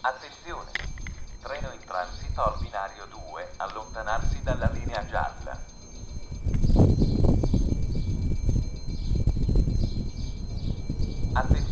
Attenzione! Treno in transito al binario 2, allontanarsi dalla linea gialla. Attenzione!